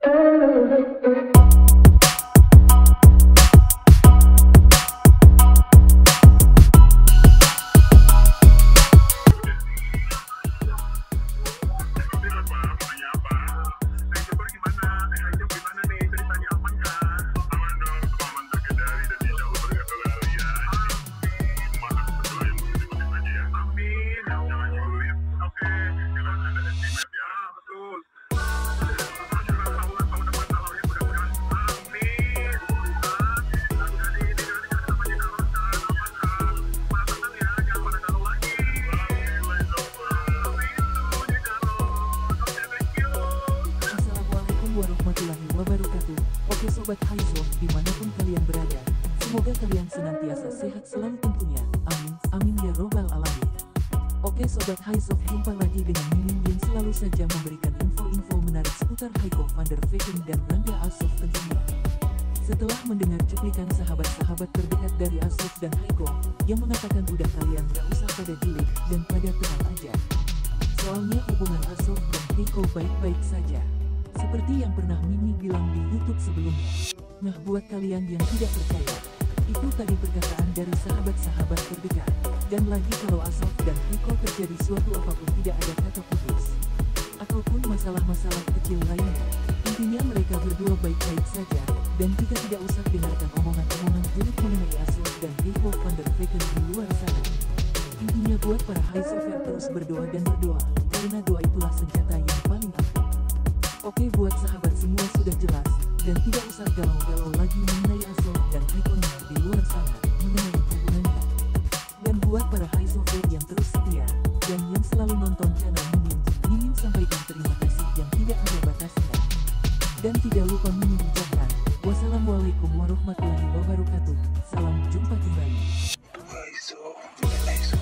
Warahmatullahi wabarakatuh. Oke Sobat Haizof, dimanapun kalian berada, semoga kalian senantiasa sehat selalu tentunya. Amin, amin ya robbal alamin. Oke Sobat Haizof, jumpa lagi dengan Mimin yang selalu saja memberikan info-info menarik seputar Heiko van der Vecken dan Rangga Alsof tentunya. Setelah mendengar cuplikan sahabat-sahabat terdekat dari Alsof dan Heiko, yang mengatakan udah kalian gak usah pada julid dan pada tenang aja. Soalnya hubungan Alsof dan Heiko baik-baik saja. Seperti yang pernah Mimi bilang di YouTube sebelumnya. Nah, buat kalian yang tidak percaya, itu tadi perkataan dari sahabat-sahabat terdekat. Dan lagi kalau Alsof dan Heiko terjadi suatu apapun tidak ada kata putus. Ataupun masalah-masalah kecil lainnya. Intinya mereka berdua baik-baik saja, dan kita tidak usah dengarkan omongan-omongan julid mengenai Alsof dan Heiko van der Vecken di luar sana. Intinya buat para Haizofer terus berdoa dan berdoa, karena doa itulah senjata yang paling ampuh. Oke, buat sahabat semua sudah jelas, dan tidak usah galau-galau lagi mengenai Alsof dan Heiko di luar sana, mengenai hubungannya. Dan buat para Haizofer yang terus setia, dan yang selalu nonton channel Mimin sampaikan terima kasih yang tidak ada batasnya. Dan tidak lupa Mimin ucapkan, wassalamualaikum warahmatullahi wabarakatuh, salam jumpa kembali. Haizof,